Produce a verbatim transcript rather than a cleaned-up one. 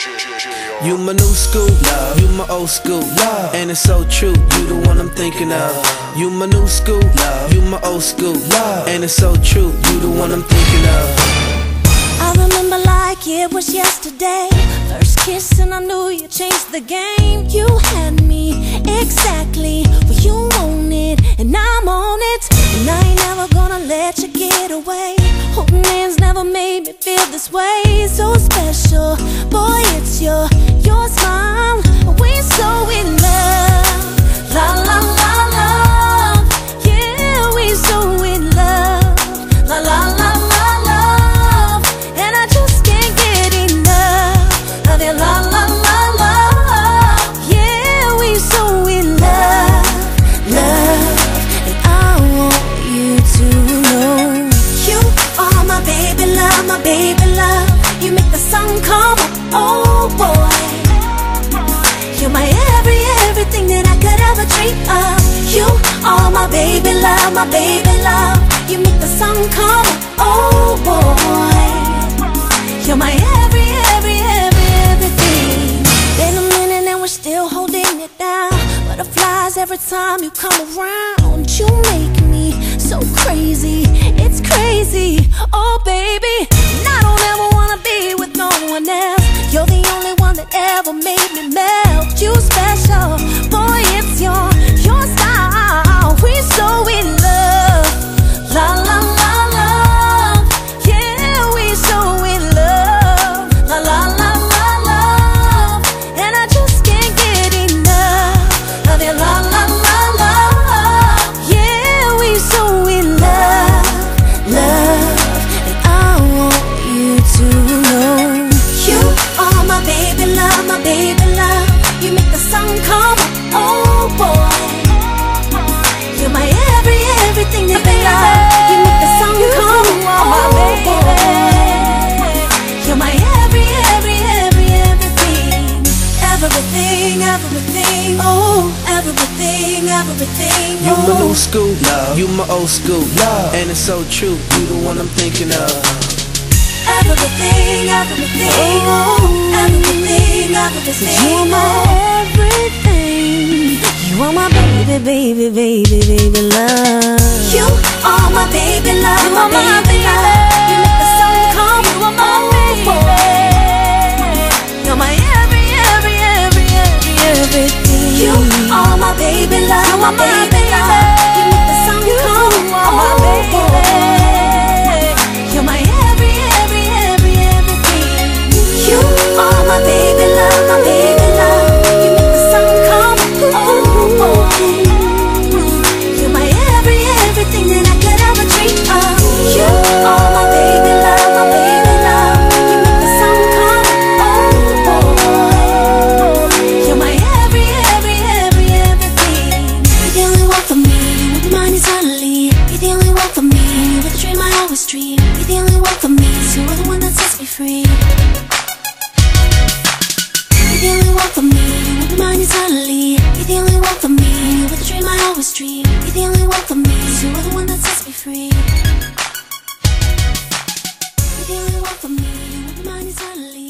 You my new school, love. You my old school, love. And it's so true, you the one I'm thinking of. You my new school, love. You my old school, love. And it's so true, you the one I'm thinking of. I remember like it was yesterday. First kiss and I knew you changed the game. You had me exactly where you wanted, and I'm on it. And I ain't never gonna let you get away. Holding hands never made me feel this way. So special, boy, it's your, your smile. We're so in love. La la la love. Yeah, we're so in love. La la la la love. And I just can't get enough of your la la la love. Yeah, we're so in love, love. And I want you to know you are my baby love, my baby love. You make the sun come up, oh boy. You're my every, everything that I could ever dream of. You are my baby love, my baby love. You make the sun come up, oh boy. You're my every, every, every, everything. Been a minute and we're still holding it down. Butterflies every time you come around. You make me so crazy, it's crazy, oh baby. And I don't ever wanna be with no one else. You're the only one that ever made me melt. You special, boy, it's your, your style. We're so in love, la la la love. Yeah, we're so in love, la la la la love. And I just can't get enough of your la la la love. Yeah, we're so in love, love. And I want you to know you are my baby love, my baby love. You make the sun come up, oh boy. You're my every, everything that I love. You make the sun come up, oh boy. You're my every, every, every, everything. Everything, everything, oh, everything, everything, oh. You my new school, love. You my old school, love. And it's so true, you the one I'm thinking of. Everything, everything, oh, everything, everything. You're my everything. You are my baby, baby, baby, baby love. You are my baby love, you are my baby love. You make the sun come, you are my baby. You're my every, every, every, every, everything. You are my baby love, you are my baby love. You make the sun come, you are my baby. You're my every, every, every, everything. You are my baby love, my baby love. You make the sun come, oh boy. You're my every, everything that I could ever dream of. You are my baby love, my baby love. You make the sun come, oh boy. You're my every, every, every, everything. You're the only one for me, you wouldn't mind eternally. You're the only one for me, you were the dream I always dream. You're the only one for me, so you're the one that sets me free. You're the only one for me, you wouldn't mind eternally. You're the only one for me, you were the dream I always dream. You're the only one for me, so you're the one that sets me free. You're the only one for me, you wouldn't mind eternally.